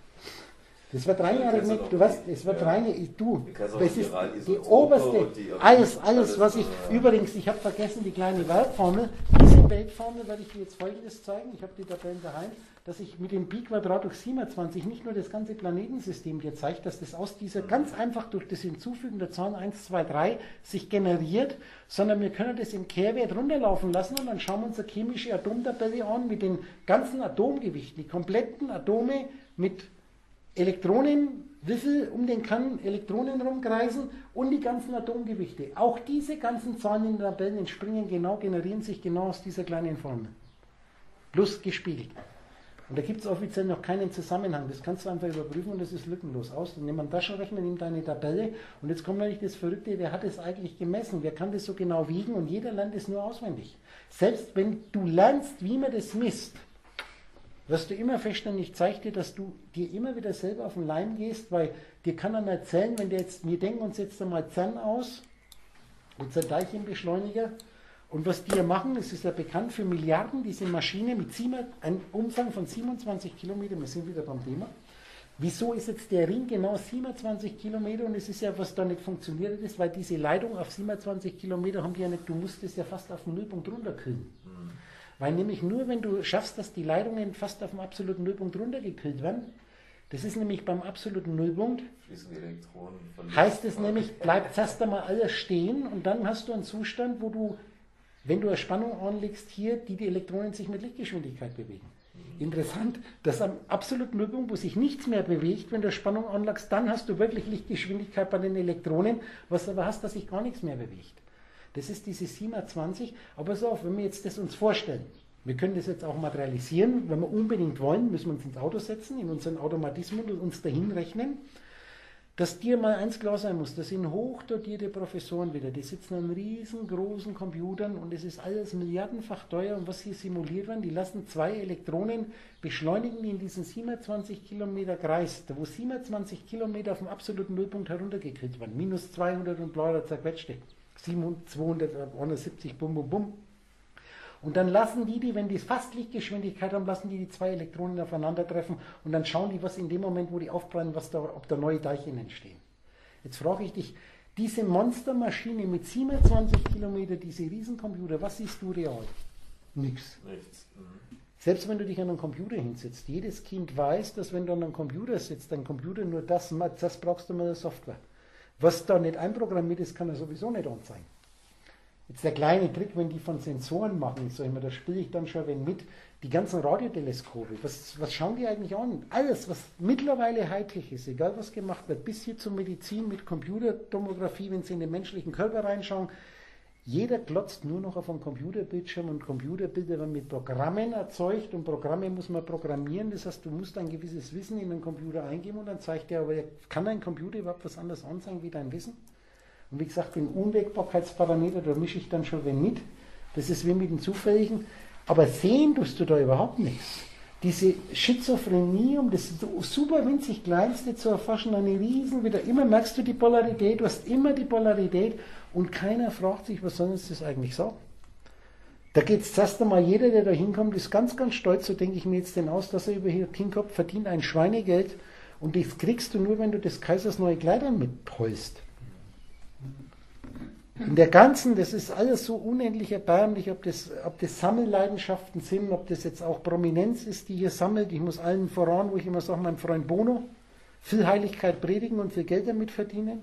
Das wird reinjährig mit, du weißt, es wird reinjährig, du, das ist die oberste, alles, was ich, übrigens, ich habe vergessen, die kleine Weltformel, diese Weltformel werde ich dir jetzt Folgendes zeigen, ich habe die Tabellen daheim, dass ich mit dem Pi Quadrat durch 27 nicht nur das ganze Planetensystem dir zeigt, dass das aus dieser ganz einfach durch das Hinzufügen der Zahlen 1, 2, 3 sich generiert, sondern wir können das im Kehrwert runterlaufen lassen und dann schauen wir uns eine chemische Atomtabelle an mit den ganzen Atomgewichten, die kompletten Atome mit Elektronen, wie viel um den Kern Elektronen rumkreisen und die ganzen Atomgewichte. Auch diese ganzen Zahlen in den Tabellen entspringen genau, generieren sich genau aus dieser kleinen Formel. Plus gespiegelt. Und da gibt es offiziell noch keinen Zusammenhang. Das kannst du einfach überprüfen und das ist lückenlos aus. Dann nimm einen Taschenrechner, nimm deine Tabelle und jetzt kommt natürlich das Verrückte, wer hat es eigentlich gemessen? Wer kann das so genau wiegen? Und jeder lernt es nur auswendig. Selbst wenn du lernst, wie man das misst, wirst du immer feststellen, ich zeige dir, dass du dir immer wieder selber auf den Leim gehst, weil dir kann einer erzählen, wenn der jetzt, wir denken uns jetzt einmal CERN aus, unser Teilchenbeschleuniger, und was die hier machen, das ist ja bekannt für Milliarden, diese Maschine mit einem Umfang von 27 Kilometern, wir sind wieder beim Thema. Wieso ist jetzt der Ring genau 27 Kilometer und es ist ja, was da nicht funktioniert ist, weil diese Leitung auf 27 Kilometer haben die ja nicht, du musst es ja fast auf den Nullpunkt runterkühlen. Weil nämlich nur, wenn du schaffst, dass die Leitungen fast auf den absoluten Nullpunkt runtergekühlt werden, Das ist nämlich beim absoluten Nullpunkt. Fließen die Elektronen von Heißt es nämlich, bleibt zuerst einmal alles stehen und dann hast du einen Zustand, wo du, wenn du eine Spannung anlegst, hier die Elektronen sich mit Lichtgeschwindigkeit bewegen. Interessant, dass am absoluten Nullpunkt, wo sich nichts mehr bewegt, wenn du Spannung anlagst, dann hast du wirklich Lichtgeschwindigkeit bei den Elektronen, was aber hast, dass sich gar nichts mehr bewegt. Das ist diese 720, aber so auf, wenn wir jetzt das uns vorstellen, wir können das jetzt auch materialisieren, wenn wir unbedingt wollen, müssen wir uns ins Auto setzen, in unseren Automatismus und uns dahin rechnen, dass dir mal eins klar sein muss, das sind hochdotierte Professoren wieder, die sitzen an riesengroßen Computern und es ist alles milliardenfach teuer und was hier simuliert wird, die lassen 2 Elektronen beschleunigen in diesen 27 Kilometer Kreis, da wo 27 Kilometer auf dem absoluten Nullpunkt heruntergekriegt werden, minus 200 und bla, zerquetschte, 270, bum, bum, bum. Und dann lassen die, wenn die fast Lichtgeschwindigkeit haben, lassen die 2 Elektronen aufeinandertreffen und dann schauen die, was in dem Moment, wo die aufprallen, ob da neue Teilchen entstehen. Jetzt frage ich dich, diese Monstermaschine mit 27 Kilometer, diese Riesencomputer, was siehst du real? Nichts. Selbst wenn du dich an einen Computer hinsetzt, jedes Kind weiß, dass wenn du an einem Computer sitzt, dein Computer nur das brauchst du mal eine Software. Was da nicht einprogrammiert ist, kann er sowieso nicht anzeigen. Jetzt der kleine Trick, wenn die von Sensoren machen, sag ich mal, da spiele ich dann schon wenn mit, die ganzen Radioteleskope, was schauen die eigentlich an? Alles, was mittlerweile Hightech ist, egal was gemacht wird, bis hier zur Medizin mit Computertomographie, wenn sie in den menschlichen Körper reinschauen, jeder glotzt nur noch auf einem Computerbildschirm und Computerbilder werden mit Programmen erzeugt und Programme muss man programmieren, das heißt, du musst ein gewisses Wissen in den Computer eingeben und dann zeigt er, aber kann ein Computer überhaupt was anderes anzeigen wie dein Wissen? Und wie gesagt, den Unwägbarkeitsparameter, da mische ich dann schon wenn mit. Das ist wie mit den Zufälligen. Aber sehen tust du da überhaupt nichts. Diese Schizophrenie, um das super winzig Kleinste zu erfassen, eine Riesen, wieder immer merkst du die Polarität, du hast immer die Polarität und keiner fragt sich, was soll uns das eigentlich sagen? Da geht es zuerst einmal, jeder, der da hinkommt, ist ganz, ganz stolz, so denke ich mir jetzt denn aus, dass er über hier hinkommt, verdient ein Schweinegeld und das kriegst du nur, wenn du des Kaisers neue Kleider mitholst. In der ganzen, das ist alles so unendlich erbärmlich, ob das Sammelleidenschaften sind, ob das jetzt auch Prominenz ist, die hier sammelt. Ich muss allen voran, wo ich immer sage, mein Freund Bono, viel Heiligkeit predigen und viel Geld damit verdienen.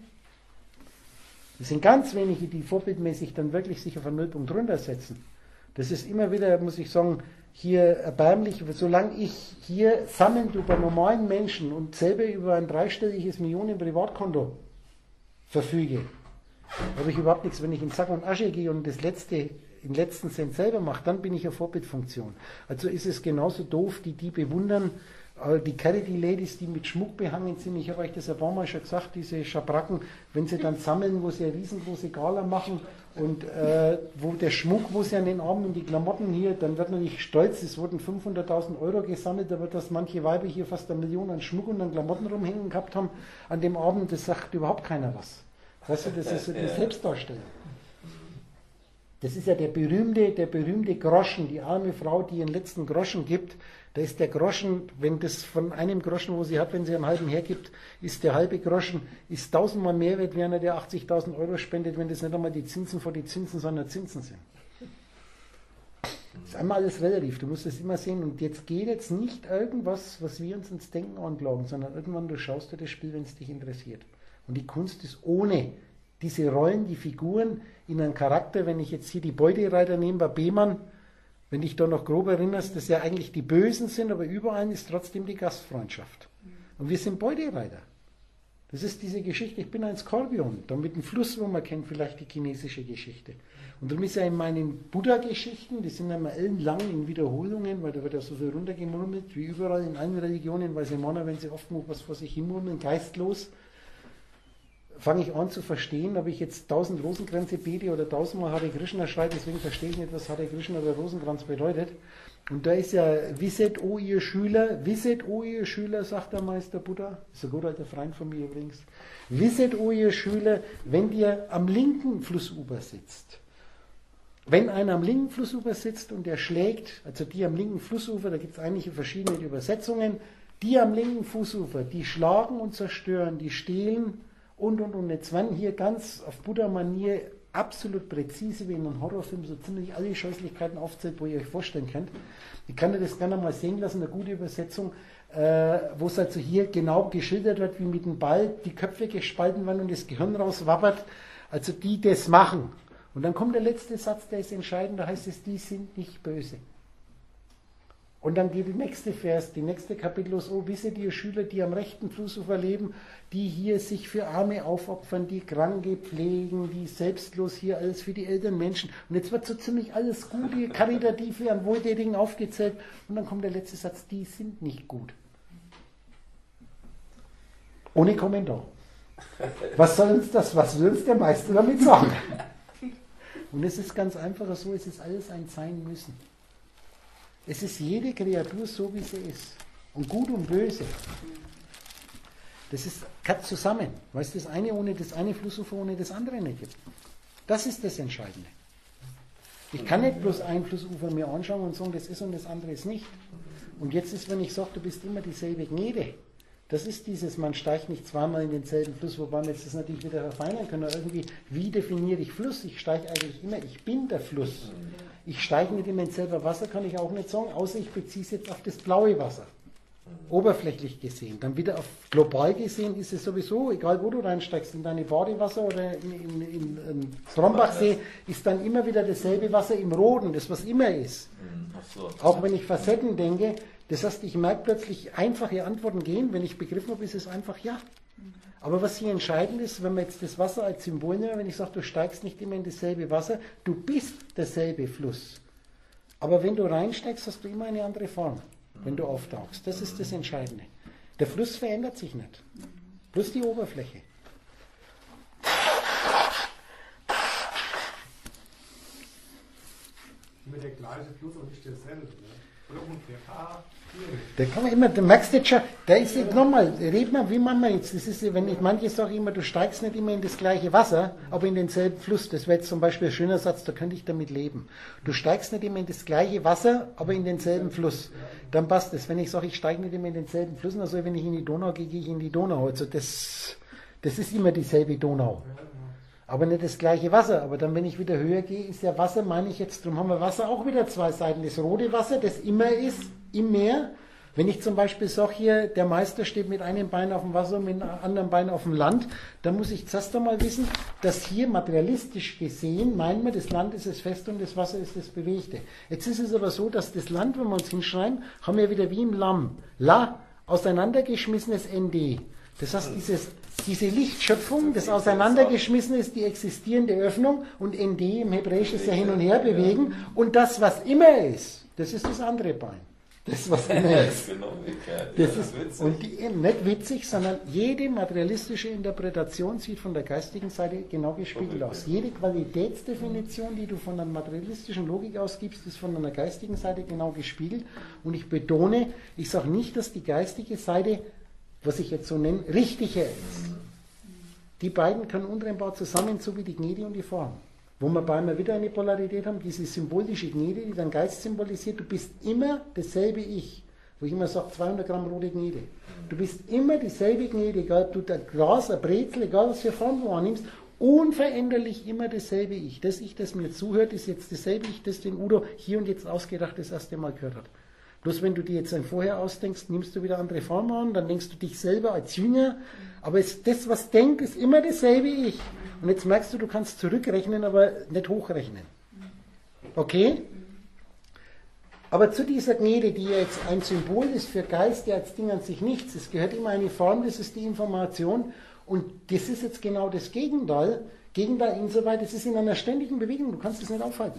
Es sind ganz wenige, die vorbildmäßig dann wirklich sich auf einen Nullpunkt runtersetzen. Das ist immer wieder, muss ich sagen, hier erbärmlich, solange ich hier sammelnd über normalen Menschen und selber über ein 3-stelliges Millionen-Privatkonto verfüge, habe ich überhaupt nichts. Wenn ich in Sack und Asche gehe und das im letzten Cent selber mache, dann bin ich eine Vorbildfunktion. Also ist es genauso doof, die bewundern, die Charity-Ladies, die mit Schmuck behangen sind. Ich habe euch das ein paar Mal schon gesagt, diese Schabracken, wenn sie dann sammeln, wo sie eine riesengroße Gala machen und wo der Schmuck, wo sie an den Armen und die Klamotten hier, dann wird man nicht stolz, es wurden 500.000 Euro gesammelt, aber dass manche Weiber hier fast 1 Million an Schmuck und an Klamotten rumhängen gehabt haben an dem Abend, das sagt überhaupt keiner was. Weißt du, das ist so die Selbstdarstellung. Das ist ja der berühmte Groschen, die arme Frau, die ihren letzten Groschen gibt. Da ist der Groschen, wenn das von einem Groschen, wo sie hat, wenn sie einen halben hergibt, ist der halbe Groschen, ist 1000-mal mehr wert, wie einer, der 80.000 Euro spendet, wenn das nicht einmal die Zinsen vor die Zinsen, sondern Zinsen sind. Das ist einmal alles relativ, du musst das immer sehen. Und jetzt geht jetzt nicht irgendwas, was wir uns ins Denken anklagen, sondern irgendwann du schaust dir das Spiel, wenn es dich interessiert. Und die Kunst ist ohne diese Rollen, die Figuren in einen Charakter, wenn ich jetzt hier die Beutereiter nehme bei Behmann, wenn dich da noch grob erinnerst, dass ja eigentlich die Bösen sind, aber überall ist trotzdem die Gastfreundschaft. Und wir sind Beutereiter. Das ist diese Geschichte, ich bin ein Skorpion, da mit dem Fluss, wo man kennt vielleicht die chinesische Geschichte. Und darum ist ja in meinen Buddha-Geschichten, die sind einmal ellenlang in Wiederholungen, weil da wird ja so viel runtergemurmelt, wie überall in allen Religionen, weil sie meinen, wenn sie oft noch was vor sich hinmurmeln, geistlos, fange ich an zu verstehen, ob ich jetzt 1000 Rosenkränze bete oder 1000-mal Hare Krishna schreibe, deswegen verstehe ich nicht, was Hare Krishna oder Rosenkranz bedeutet. Und da ist ja, wisset, o ihr Schüler, sagt der Meister Buddha, ist ein guter alter Freund von mir übrigens, wisset, o ihr Schüler, wenn ihr am linken Flussufer sitzt. Wenn einer am linken Flussufer sitzt und der schlägt, also die am linken Flussufer, da gibt es einige verschiedene Übersetzungen, die am linken Flussufer, die schlagen und zerstören, die stehlen, und. Jetzt werden hier ganz auf Buddha-Manier absolut präzise, wie in einem Horrorfilm, so ziemlich alle Scheußlichkeiten aufzählt, wo ihr euch vorstellen könnt. Ich kann dir das gerne mal sehen lassen, eine gute Übersetzung. wo es also hier genau geschildert wird, wie mit dem Ball die Köpfe gespalten werden und das Gehirn rauswabbert, also die das machen. Und dann kommt der letzte Satz, der ist entscheidend, da heißt es, die sind nicht böse. Und dann geht der nächste Vers, die nächste Kapitel los, oh, wisset ihr Schüler, die am rechten Flussufer leben, die hier sich für Arme aufopfern, die Kranke pflegen, die selbstlos hier alles für die älteren Menschen. Und jetzt wird so ziemlich alles Gute, Karitative, an Wohltätigen aufgezählt. Und dann kommt der letzte Satz, die sind nicht gut. Ohne Kommentar. Was soll uns das, was will uns der Meister damit sagen? Und es ist ganz einfach so, es ist alles ein Sein müssen. Es ist jede Kreatur so, wie sie ist. Und gut und böse. Das ist gehört zusammen. Weil es das eine ohne das eine Flussufer ohne das andere nicht gibt. Das ist das Entscheidende. Ich kann nicht bloß ein Flussufer mir anschauen und sagen, das ist und das andere ist nicht. Und jetzt ist, wenn ich sage, du bist immer dieselbe Gnede. Das ist dieses, man steigt nicht zweimal in denselben Fluss, wobei wir jetzt das natürlich wieder verfeinern können. Irgendwie, wie definiere ich Fluss? Ich steige eigentlich immer, ich bin der Fluss. Ich steige nicht immer ins selbe Wasser, kann ich auch nicht sagen, außer ich beziehe es jetzt auf das blaue Wasser. Oberflächlich gesehen. Dann wieder auf global gesehen ist es sowieso, egal wo du reinsteigst, in deine Badewasser oder in Trombachsee, ist dann immer wieder dasselbe Wasser im Roten, das was immer ist. Auch wenn ich Facetten denke, das heißt, ich merke plötzlich, einfache Antworten gehen, wenn ich begriffen habe, ist es einfach ja. Aber was hier entscheidend ist, wenn man jetzt das Wasser als Symbol nimmt, wenn ich sage, du steigst nicht immer in dasselbe Wasser, du bist derselbe Fluss. Aber wenn du reinsteigst, hast du immer eine andere Form, wenn du auftauchst. Das ist das Entscheidende. Der Fluss verändert sich nicht. Bloß die Oberfläche. Immer der gleiche Fluss und nicht derselbe. Oder umgekehrt. Da kann man immer, du merkst jetzt schon, da ist jetzt nochmal, red mal, wie machen wir jetzt, das ist, wenn ich manche sagen immer, du steigst nicht immer in das gleiche Wasser, aber in denselben Fluss, das wäre jetzt zum Beispiel ein schöner Satz, da könnte ich damit leben. Du steigst nicht immer in das gleiche Wasser, aber in denselben Fluss, dann passt das. Wenn ich sage, ich steige nicht immer in denselben Fluss, also wenn ich in die Donau gehe, gehe ich in die Donau, also das ist immer dieselbe Donau. Aber nicht das gleiche Wasser. Aber dann, wenn ich wieder höher gehe, ist ja Wasser, meine ich jetzt, darum haben wir Wasser auch wieder zwei Seiten. Das rote Wasser, das immer ist, im Meer. Wenn ich zum Beispiel sage hier, der Meister steht mit einem Bein auf dem Wasser und mit dem anderen Bein auf dem Land, dann muss ich zuerst einmal wissen, dass hier materialistisch gesehen, meinen wir, das Land ist das Feste und das Wasser ist das Bewegte. Jetzt ist es aber so, dass das Land, wenn wir uns hinschreiben, haben wir wieder wie im Lamm. La, auseinandergeschmissenes ND. Das heißt, diese Lichtschöpfung, das Auseinandergeschmissen ist die existierende Öffnung und ND im Hebräischen ist ja hin und her bewegen und das, was immer ist, das ist das andere Bein. Das, was immer ist. Das ist und nicht witzig, sondern jede materialistische Interpretation sieht von der geistigen Seite genau gespiegelt aus. Jede Qualitätsdefinition, die du von der materialistischen Logik ausgibst, ist von einer geistigen Seite genau gespiegelt. Und ich betone, ich sage nicht, dass die geistige Seite, was ich jetzt so nenne, richtiger ist. Die beiden können untrennbar zusammen, so wie die Gnede und die Form. Wo wir bei immer wieder eine Polarität haben, diese symbolische Gnede, die dann Geist symbolisiert, du bist immer dasselbe Ich. Wo ich immer sage, 200 Gramm rote Gnede. Du bist immer dieselbe Gnede, egal ob du ein Glas, ein Brezel, egal was für Form du annimmst, unveränderlich immer dasselbe Ich. Das Ich, das mir zuhört, ist jetzt dasselbe Ich, das den Udo hier und jetzt ausgedacht das erste Mal gehört hat. Bloß wenn du dir jetzt ein Vorher ausdenkst, nimmst du wieder andere Formen an, dann denkst du dich selber als Jünger, aber das, was denkt, ist immer dasselbe Ich. Und jetzt merkst du, du kannst zurückrechnen, aber nicht hochrechnen. Okay? Aber zu dieser Gnede, die ja jetzt ein Symbol ist für Geist, der als Ding an sich nichts, es gehört immer eine Form, das ist die Information und das ist jetzt genau das Gegenteil. Gegenteil insoweit, es ist in einer ständigen Bewegung, du kannst es nicht aufhalten.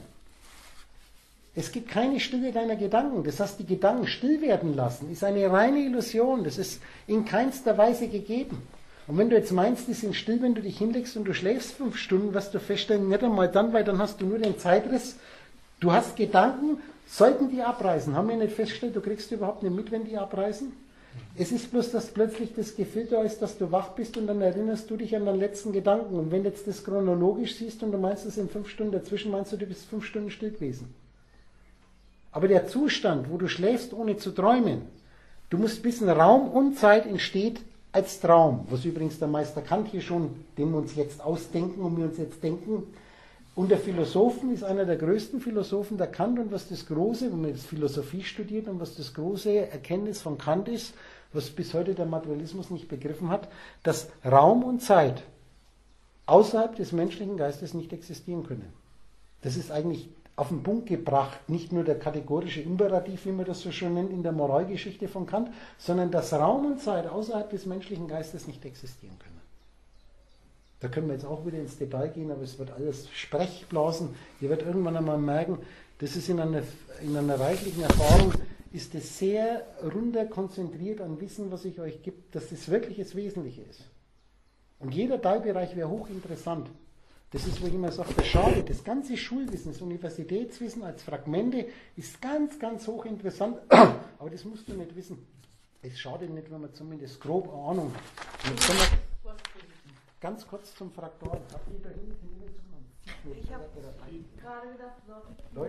Es gibt keine Stille deiner Gedanken. Das heißt, die Gedanken still werden lassen, ist eine reine Illusion. Das ist in keinster Weise gegeben. Und wenn du jetzt meinst, die sind still, wenn du dich hinlegst und du schläfst 5 Stunden, wirst du feststellen, nicht einmal dann, weil dann hast du nur den Zeitriss. Du hast Gedanken, sollten die abreißen. Haben wir nicht festgestellt, du kriegst überhaupt nicht mit, wenn die abreißen? Es ist bloß, dass plötzlich das Gefühl da ist, dass du wach bist und dann erinnerst du dich an deinen letzten Gedanken. Und wenn du jetzt das chronologisch siehst und du meinst, es sind 5 Stunden dazwischen, meinst du, du bist 5 Stunden still gewesen. Aber der Zustand, wo du schläfst, ohne zu träumen, du musst wissen, Raum und Zeit entsteht als Traum, was übrigens der Meister Kant hier schon, den wir uns jetzt ausdenken und wir uns jetzt denken, Und der Philosophen ist einer der größten Philosophen, der Kant, und was das Große, wenn man jetzt Philosophie studiert und was das große Erkenntnis von Kant ist, was bis heute der Materialismus nicht begriffen hat, dass Raum und Zeit außerhalb des menschlichen Geistes nicht existieren können. Das ist eigentlich auf den Punkt gebracht, nicht nur der kategorische Imperativ, wie man das so schön nennt in der Moralgeschichte von Kant, sondern dass Raum und Zeit außerhalb des menschlichen Geistes nicht existieren können. Da können wir jetzt auch wieder ins Detail gehen, aber es wird alles Sprechblasen. Ihr werdet irgendwann einmal merken, das ist in einer reichlichen Erfahrung, ist es sehr runter konzentriert an Wissen, was ich euch gebe, dass das wirklich das Wesentliche ist. Und jeder Teilbereich wäre hochinteressant. Das ist, wo ich immer sage, das Schade, das ganze Schulwissen, das Universitätswissen als Fragmente ist ganz, ganz hochinteressant, aber das musst du nicht wissen. Es schadet nicht, wenn man zumindest grob eine Ahnung hat. Und jetzt kommen wir ganz kurz zum Fraktal. Habt ihr da hinten Ich habe gerade gedacht, Leute,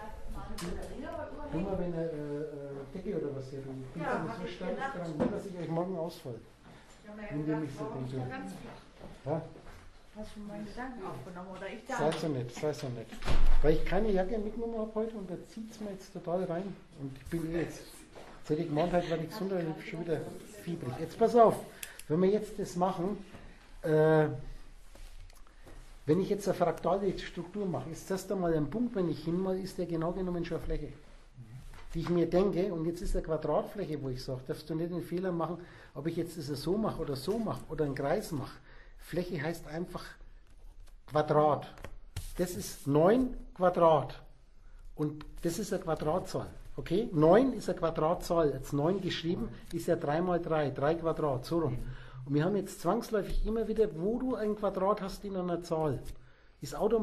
tu mal, wenn eine Decke oder was hier, du bist ja so stark dran, nicht, dass ich euch morgen ausfall. Wenn wir mich so denken. Ja? Hast du meinen Gedanken aufgenommen oder ich da? Sei so nett. Weil ich keine Jacke mitgenommen habe heute und da zieht es mir jetzt total rein. Und ich bin jetzt, seit ich gemeint habe, war die Gesundheit schon wieder fiebrig. Jetzt pass auf, wenn wir jetzt das machen, wenn ich jetzt eine fraktale Struktur mache, ist das da mal ein Punkt, wenn ich hinmal, ist der genau genommen schon eine Fläche, die ich mir denke, und jetzt ist eine Quadratfläche, wo ich sage, darfst du nicht den Fehler machen, ob ich jetzt das so mache oder einen Kreis mache. Fläche heißt einfach Quadrat. Das ist 9 Quadrat. Und das ist eine Quadratzahl. Okay? 9 ist eine Quadratzahl. Jetzt 9 geschrieben ist ja 3 mal 3. 3 Quadrat. So rum. Und wir haben jetzt zwangsläufig immer wieder, wo du ein Quadrat hast in einer Zahl, ist automatisch